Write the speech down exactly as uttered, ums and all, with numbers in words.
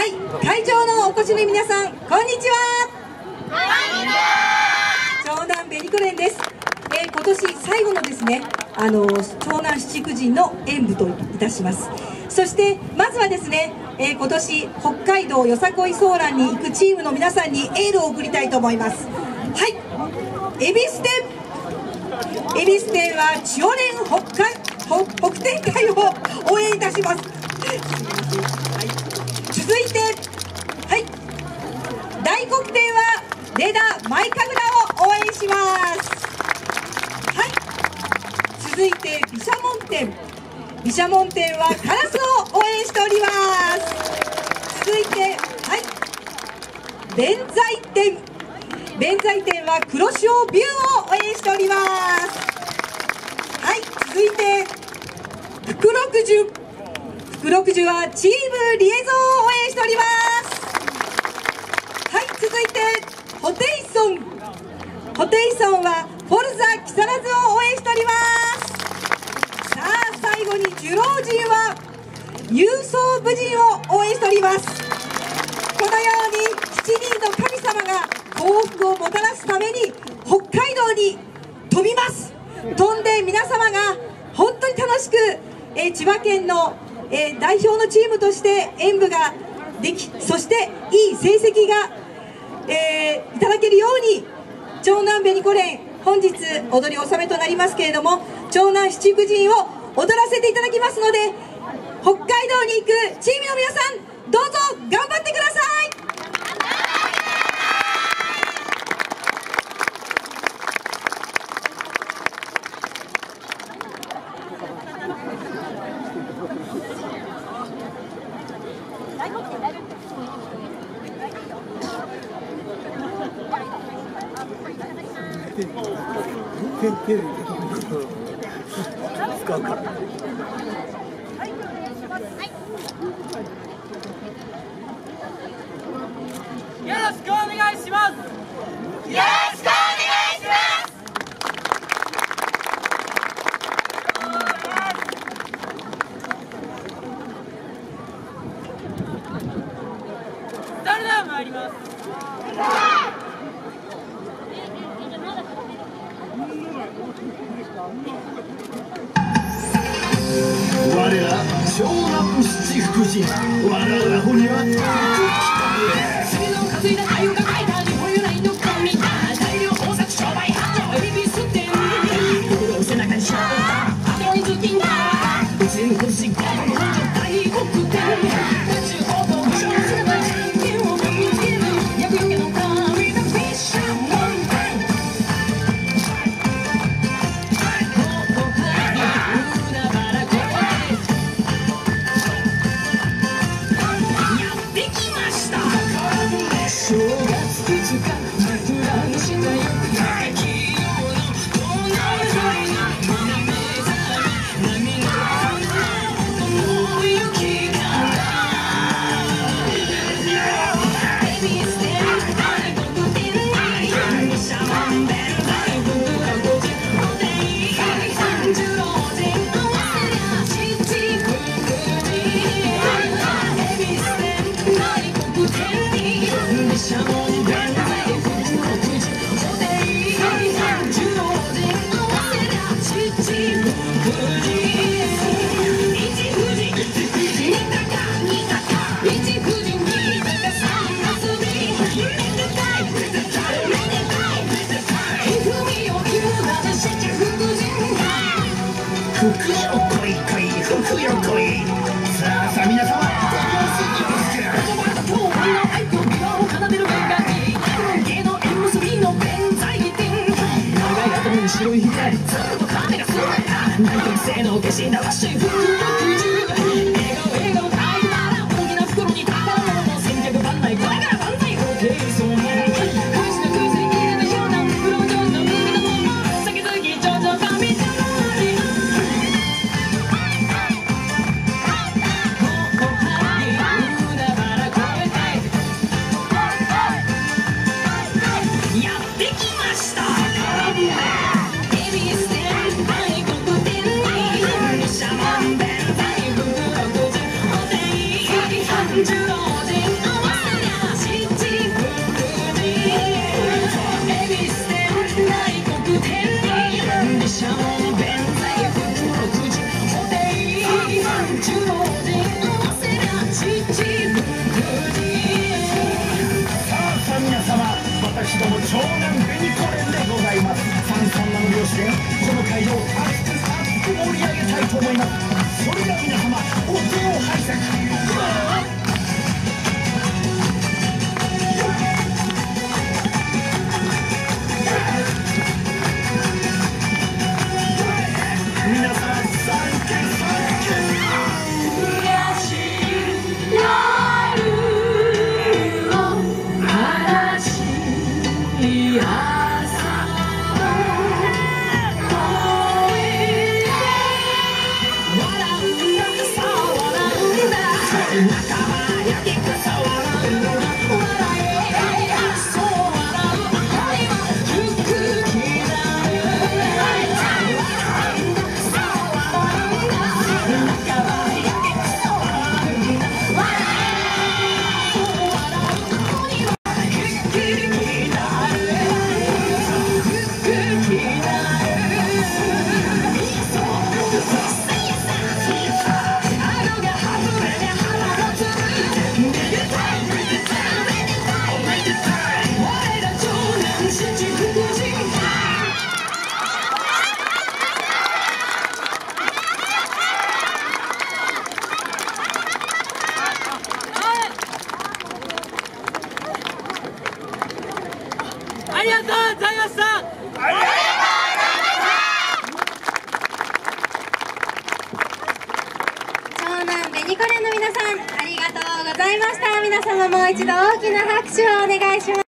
、会場のお越しの皆さん、こんにちは。 こんにちは。 長男ベニコレンです。えー、今年最後のですね、あの長男七福神の演舞といたします。そしてまずはですね、えー、今年北海道よさこいソーランに行くチームの皆さんにエールを送りたいと思います。はい、恵比寿店、恵比寿店は千代連北海北展開を応援いたします。はい、続いて、はい、大黒天はレダ舞神楽を応援します。はい、続いて毘沙門天、毘沙門天はカラスを応援しております。続いて、はい、弁財天、弁財天は黒潮ビューを応援しております。はい、続いて福六十、福六十はチームリエゾンを応援しております。はい、続いてホテイソン、ホテイソンはフォルザ木更津を応援しております。さあ最後に寿老人は勇壮武人を応援しております。このようにしちにんの神様が幸福をもたらすために北海道に飛びます。飛んで皆様が本当に楽しく、えー、千葉県の、えー、代表のチームとして演舞ができ、そしていい成績が、えー、いただけるように、長男ベニコレン本日踊り納めとなりますけれども、長男七福神を踊らせていただきますので、北海道に行くチームの皆さん、どうぞ頑張ってください。 使うから。よろしくお願いします。よろしくお願いします。それでは参ります。 我ら長男七福神、我ら骨は次の担いだ鮎が書いた日本由来の神だ。大量豊作商売繁盛恵比寿店、不動背中にしゃべったパトロンズキンだ。うちの星が本所大黒天、宇宙報道無償すれば人間を見つける厄除けの神だ。毘沙門天、正月ふつか桜の下よ、秋夜の隣沿いの胸目覚め波の思い雪が恵比寿店大黒天に毘沙門天大福六十おでい十老人合わせりゃ七福神、恵比寿店大黒天に毘沙門天大福六十おでい十老人合わせりゃ七福神、一福神二鷹二鷹一福神二鷹三結び、めでたいめでたいめでたい福美よ九七七福神、福よ来い来い福よ来い。さあさあ皆様言葉だと俺の愛と美顔を奏でる女神、芸の縁結びの弁財天、長い頭に白いひげ、ずっとカメラする内藤性の化身だわしい福六十、笑顔笑顔大いなら大きな袋に宝物の千脚万来、これから万歳ホテイソン、クイズのクイズに入れるような袋上の海のもの、先々頂上神様にやってきました。恵比寿店大黒天に毘沙門思います。それでは皆様お手を拝借。皆さんサンキューサンキュー。 悔しい夜を悲しい朝を越えて笑うんださ笑うんだ仲間やきくさ笑うんだ笑えそう笑う愛は服気だよありがとうございました。 長男ベニコレンの皆さんありがとうございました。皆様もう一度大きな拍手をお願いします。